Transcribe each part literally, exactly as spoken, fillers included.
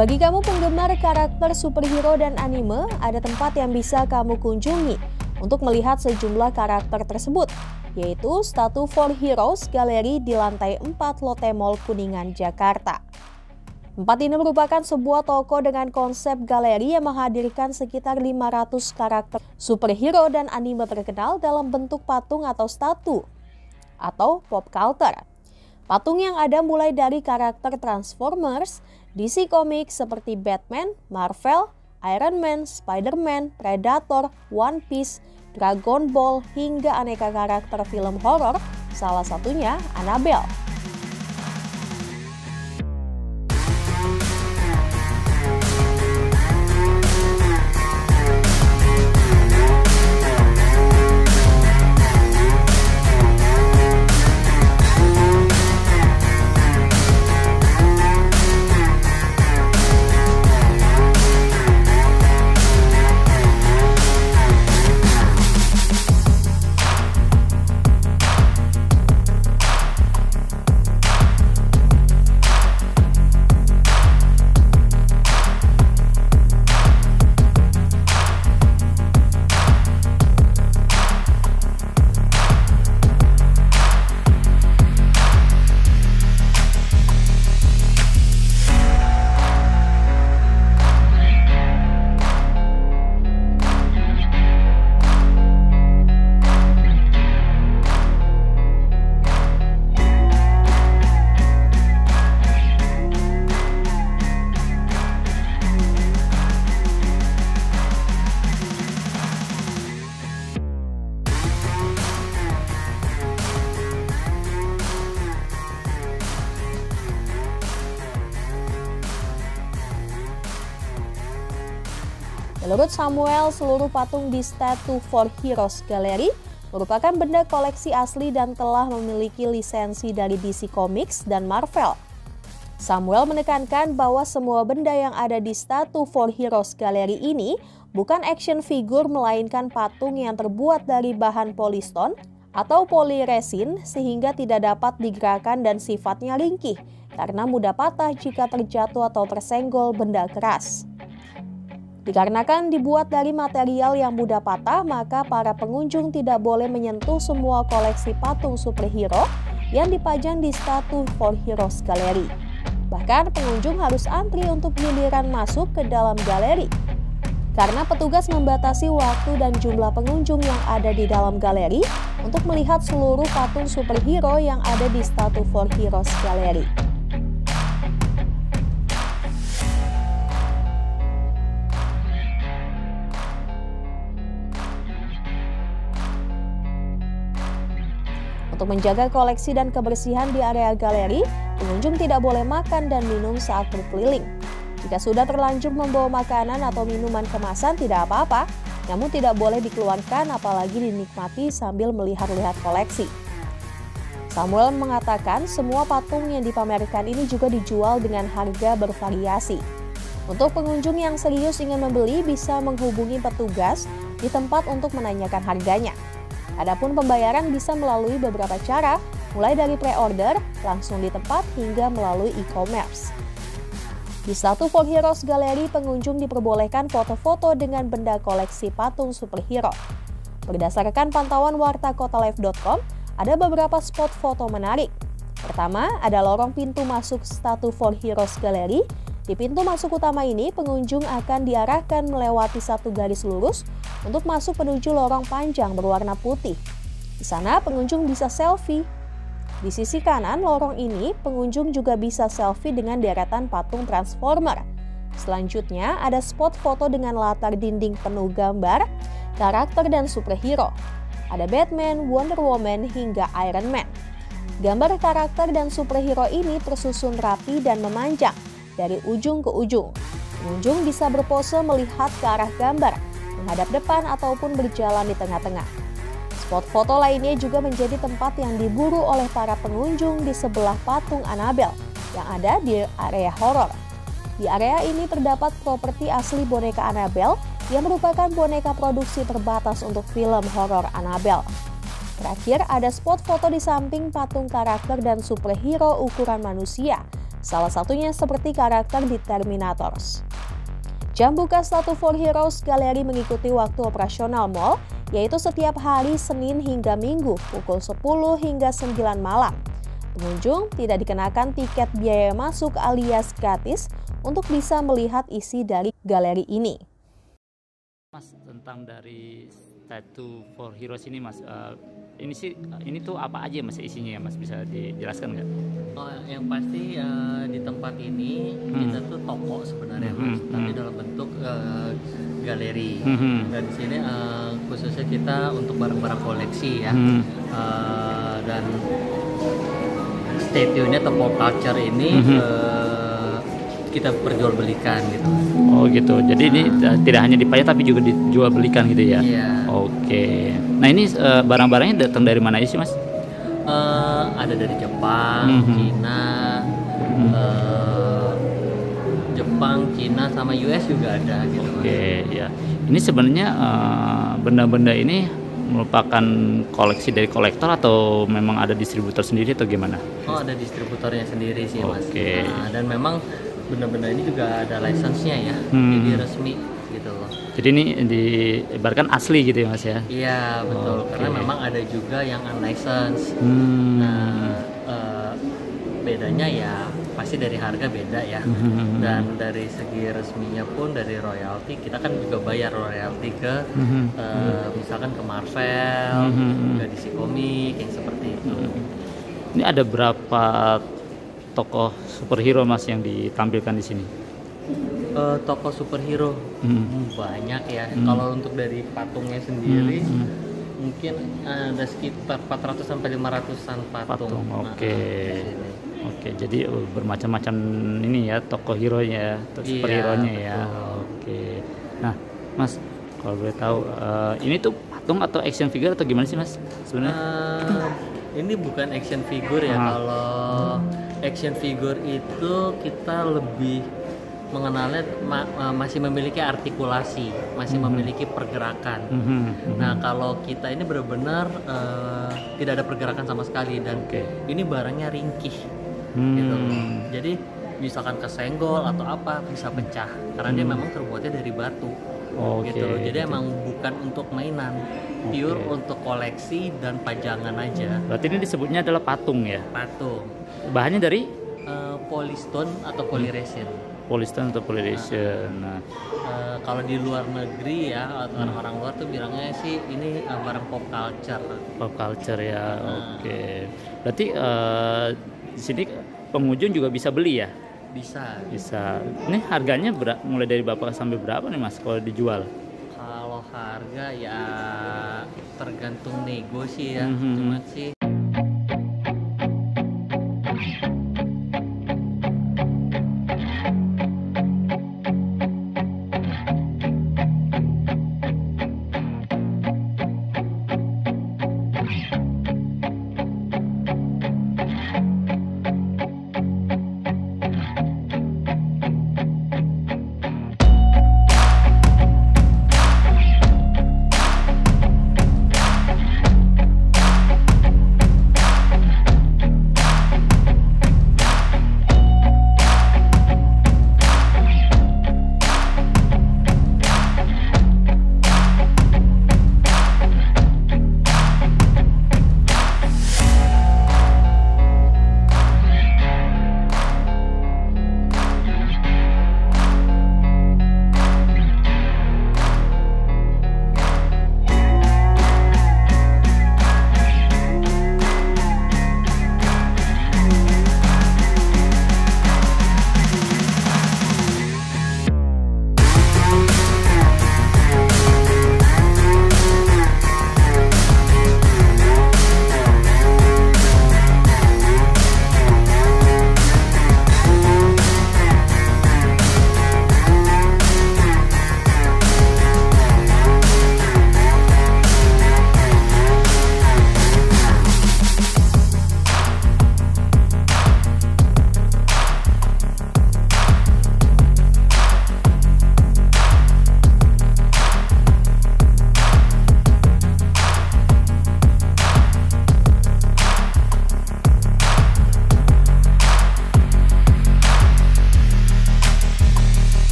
Bagi kamu penggemar karakter superhero dan anime, ada tempat yang bisa kamu kunjungi untuk melihat sejumlah karakter tersebut, yaitu Statue for Heroes Gallery di lantai empat Lotte Mall Kuningan, Jakarta. Tempat ini merupakan sebuah toko dengan konsep galeri yang menghadirkan sekitar lima ratus karakter superhero dan anime terkenal dalam bentuk patung atau statu atau pop culture. Patung yang ada mulai dari karakter Transformers, D C Comics seperti Batman, Marvel, Iron Man, Spider-Man, Predator, One Piece, Dragon Ball, hingga aneka karakter film horor, salah satunya Annabelle. Menurut Samuel, seluruh patung di Statue for Heroes Gallery merupakan benda koleksi asli dan telah memiliki lisensi dari D C Comics dan Marvel. Samuel menekankan bahwa semua benda yang ada di Statue for Heroes Gallery ini bukan action figure melainkan patung yang terbuat dari bahan poliston atau poliresin sehingga tidak dapat digerakkan dan sifatnya ringkih karena mudah patah jika terjatuh atau tersenggol benda keras. Dikarenakan dibuat dari material yang mudah patah, maka para pengunjung tidak boleh menyentuh semua koleksi patung superhero yang dipajang di Statue for Heroes Gallery. Bahkan pengunjung harus antri untuk giliran masuk ke dalam galeri. Karena petugas membatasi waktu dan jumlah pengunjung yang ada di dalam galeri untuk melihat seluruh patung superhero yang ada di Statue for Heroes Gallery. Untuk menjaga koleksi dan kebersihan di area galeri, pengunjung tidak boleh makan dan minum saat berkeliling. Jika sudah terlanjur membawa makanan atau minuman kemasan tidak apa-apa, namun tidak boleh dikeluarkan apalagi dinikmati sambil melihat-lihat koleksi. Samuel mengatakan semua patung yang dipamerkan ini juga dijual dengan harga bervariasi. Untuk pengunjung yang serius ingin membeli bisa menghubungi petugas di tempat untuk menanyakan harganya. Adapun pembayaran bisa melalui beberapa cara, mulai dari pre-order, langsung di tempat, hingga melalui e-commerce. Di Statue for Heroes Gallery, pengunjung diperbolehkan foto-foto dengan benda koleksi patung superhero. Berdasarkan pantauan warta kotalife dot com, ada beberapa spot foto menarik. Pertama, ada lorong pintu masuk Statue for Heroes Gallery. Di pintu masuk utama ini, pengunjung akan diarahkan melewati satu garis lurus untuk masuk menuju lorong panjang berwarna putih. Di sana, pengunjung bisa selfie. Di sisi kanan lorong ini, pengunjung juga bisa selfie dengan deretan patung Transformer. Selanjutnya, ada spot foto dengan latar dinding penuh gambar, karakter dan superhero. Ada Batman, Wonder Woman, hingga Iron Man. Gambar karakter dan superhero ini tersusun rapi dan memanjang dari ujung ke ujung. Pengunjung bisa berpose melihat ke arah gambar, menghadap depan ataupun berjalan di tengah-tengah. Spot foto lainnya juga menjadi tempat yang diburu oleh para pengunjung di sebelah patung Annabelle yang ada di area horor. Di area ini terdapat properti asli boneka Annabelle yang merupakan boneka produksi terbatas untuk film horor Annabelle. Terakhir, ada spot foto di samping patung karakter dan superhero ukuran manusia salah satunya seperti karakter di Terminators. Jam buka Statue for Heroes Galeri mengikuti waktu operasional mall, yaitu setiap hari Senin hingga Minggu pukul sepuluh hingga sembilan malam. Pengunjung tidak dikenakan tiket biaya masuk alias gratis untuk bisa melihat isi dari galeri ini. Mas, tentang dari Statue for Heroes ini, Mas, uh, ini sih ini tuh apa aja Mas isinya ya, Mas, bisa dijelaskan nggak? Oh, yang pasti uh, di tempat ini hmm. kita tuh toko sebenarnya, Mas, hmm. tapi hmm. dalam bentuk uh, galeri. Hmm. Dan di sini uh, khususnya kita untuk barang-barang koleksi ya, hmm. uh, dan statue-nya atau pop culture ini hmm. uh, kita perjualbelikan gitu. Oh gitu. Jadi uh, ini uh, tidak hanya dipajang tapi juga dijual belikan gitu ya. Iya. Oke. Nah ini uh, barang-barangnya datang dari mana aja sih, Mas? Uh, ada dari Jepang, mm-hmm. Cina, mm-hmm. uh, Jepang, Cina sama U S juga ada gitu. Oke, ya. Ini sebenarnya uh, benda-benda ini merupakan koleksi dari kolektor atau memang ada distributor sendiri atau gimana? Oh, ada distributornya sendiri sih, Mas. Oke. Nah, dan memang benda-benda ini juga ada lisensinya ya, hmm. jadi resmi gitu loh. Jadi ini diibaratkan asli gitu ya, Mas ya? Iya betul, okay. Karena memang ada juga yang unlicensed. Hmm. Nah uh, bedanya ya pasti dari harga beda ya, hmm. dan dari segi resminya pun dari royalti kita kan juga bayar royalti ke hmm. uh, misalkan ke Marvel, hmm. ke D C Comics yang seperti itu. Hmm. Ini ada berapa tokoh superhero Mas yang ditampilkan di sini? Uh, tokoh superhero hmm. banyak ya. Hmm. Kalau untuk dari patungnya sendiri hmm. mungkin ada sekitar empat ratus sampai lima ratusan patung. patung Oke. Okay. Nah, Oke, okay, jadi bermacam-macam ini ya tokoh hero-nya, tokoh iya, superhero-nya ya. Oke. Okay. Nah, Mas, kalau boleh tahu uh, ini tuh patung atau action figure atau gimana sih, Mas? Sebenarnya? Uh, ini bukan action figure ya. Ah. Kalau action figure itu kita lebih mengenalnya ma masih memiliki artikulasi, masih mm-hmm. memiliki pergerakan. Mm-hmm. Nah, kalau kita ini benar-benar uh, tidak ada pergerakan sama sekali dan okay. ini barangnya ringkih, mm. gitu. Jadi misalkan kesenggol atau apa bisa pecah karena mm. dia memang terbuatnya dari batu, oh, gitu. Okay. Jadi gitu. Emang bukan untuk mainan, pure okay. untuk koleksi dan pajangan aja. Berarti ini disebutnya adalah patung ya? Patung. Bahannya dari uh, polystone atau polyresin. Polystone atau polyresin. Nah, uh, kalau di luar negeri ya orang-orang luar tuh bilangnya sih ini uh, barang pop culture. Pop culture ya. Nah. Oke. Okay. Berarti uh, di sini pengunjung juga bisa beli ya? Bisa. Bisa. Ini harganya ber- mulai dari berapa sampai berapa nih, Mas kalau dijual? Kalau harga ya tergantung nego sih ya. Mm-hmm. Cuman sih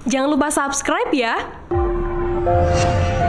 Jangan lupa subscribe ya.